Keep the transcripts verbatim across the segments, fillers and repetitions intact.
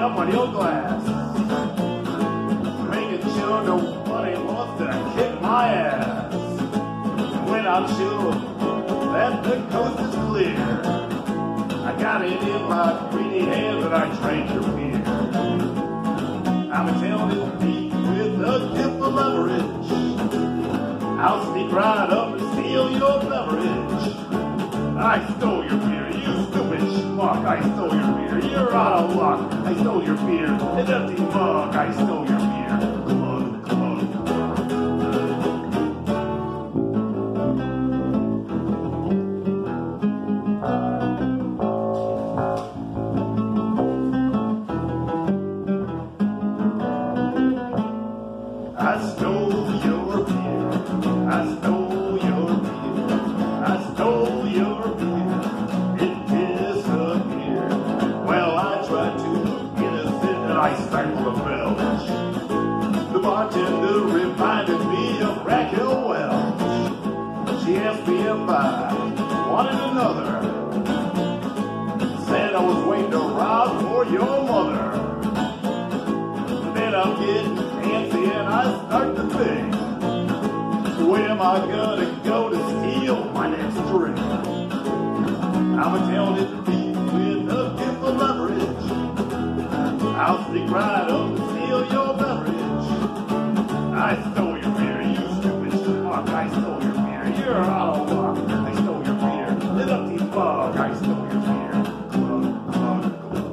up on your glass, making sure nobody wants to kick my ass. When I'm sure that the coast is clear, I got it in my greedy hands and I drank your beer. I'm a talented thief with a gift of leverage. I'll sneak right up and steal your beverage. I stole your beer, you stupid schmuck. I stole your beer, you're out of luck. I stole your beer, an empty mug. I stole your beer, glug, glug. I stole your beer, I stole your beer, I stole your beer, it disappeared. Well, I tried to look innocent and I stifled a belch. The bartender reminded me of Raquel Welch. She asked me if I wanted another, said I was waiting around for your mother. Then I'm getting fancy and I start to think, where am I gonna go to steal my next drink? I'm a talented thief with a gift of leverage. I'll sneak right up and steal your beverage. I stole your beer, you stupid schmuck. I stole your beer, you're out of luck. I stole your beer, an empty mug. I stole your beer, glug, glug, glug.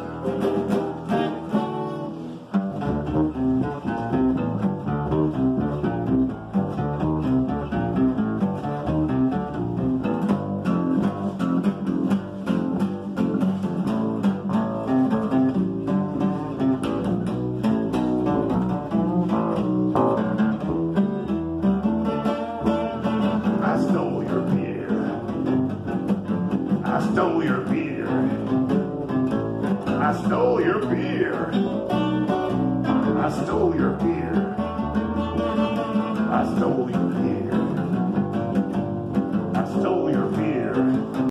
I stole your beer. I stole your beer. I stole your beer. I stole your beer. I stole your